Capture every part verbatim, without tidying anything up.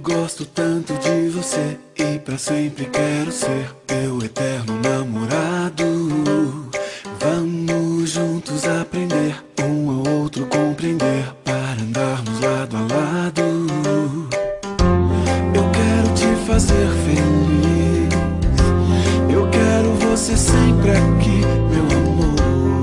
gosto tanto de você e pra sempre quero ser teu eterno namorado. Vamos juntos aprender, um ao outro compreender, para andarmos lado a lado. Eu quero te fazer feliz, eu quero você sempre aqui, meu amor.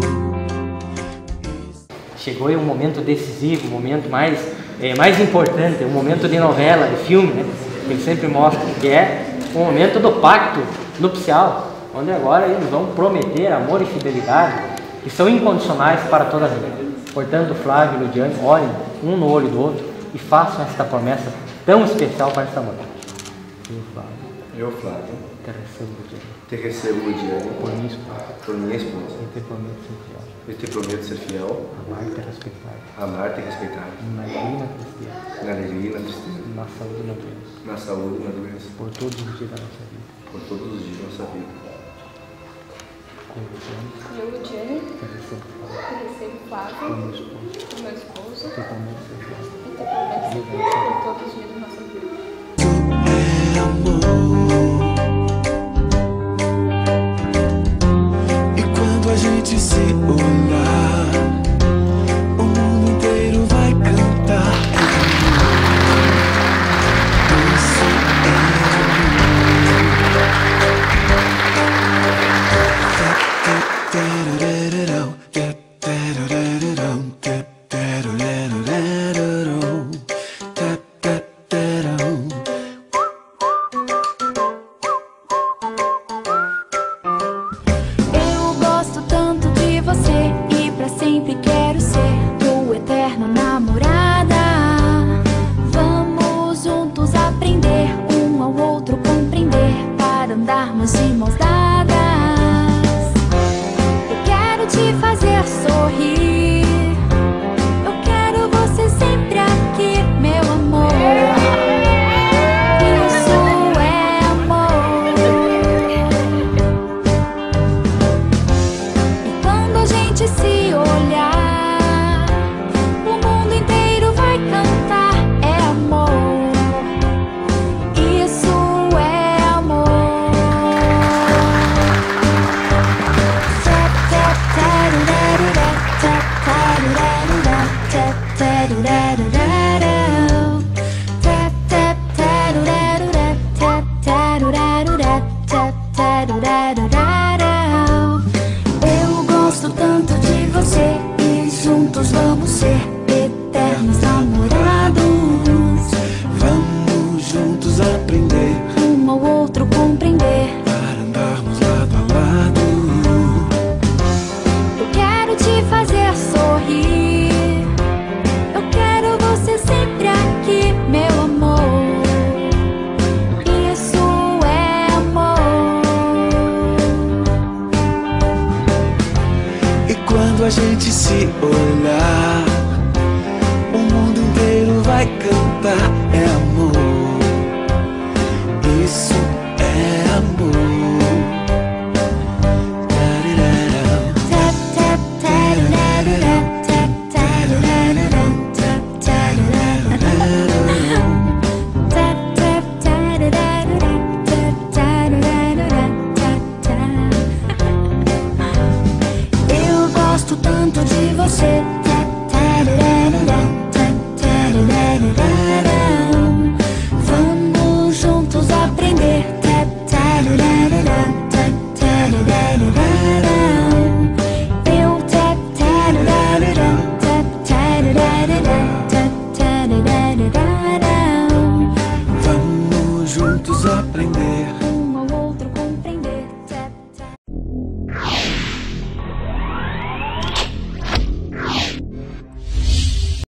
Chegou aí um momento decisivo, um momento mais, é, mais importante, um momento de novela, de filme, né? Que ele sempre mostra, que é o momento do pacto nupcial, onde agora eles vão prometer amor e fidelidade, que são incondicionais para toda a vida. Portanto, Flávio e Ludiane olhem um no olho do outro e façam esta promessa tão especial para esta mulher. Eu, Flávio. Eu, Flávio. Te recebo, Ludiane. Te recebo, Ludiane. Por minha esposa. Por minha esposa. E te prometo ser fiel. Eu te prometo ser fiel. Amar-te e respeitar. Amar-te e respeitar. Na alegria e na tristeza. Na alegria e na tristeza. Na saúde e na doença. Na saúde e na doença. Por todos os dias da nossa vida. Por todos os dias da nossa vida. Eu, Ludiane. Eu, Ludiane. Te recebo, Flávio. Te recebo, Flávio. Por meu esposo. Por meu esposo. Te prometo ser fiel. E te prometo ser fiel por todos os dias da nossa vida. É amor. E quando a gente se olhar, o mundo inteiro vai cantar. Isso Eu gosto tanto de você e pra sempre quero ser tua eterna namorada. Vamos juntos aprender, um ao outro compreender, para andarmos de mãos dadas. Eu quero te fazer sorrir, eu quero você sempre aqui, meu amor. Isso é amor. E quando a gente se olhar, o mundo inteiro vai cantar. É amor. Isso é amor. Eu gosto tanto de você e juntos vamos ser eternos namorados. vamos juntos aprender, Um ao outro compreender, para andarmos lado a lado. eu quero te fazer sorrir, eu quero você sempre aqui, meu amor. Isso é amor. E quando a gente se olhar, o mundo inteiro vai cantar. É amor. Isso é amor. Eu gosto tanto de você. Vamos juntos aprender. Eu Vamos juntos aprender.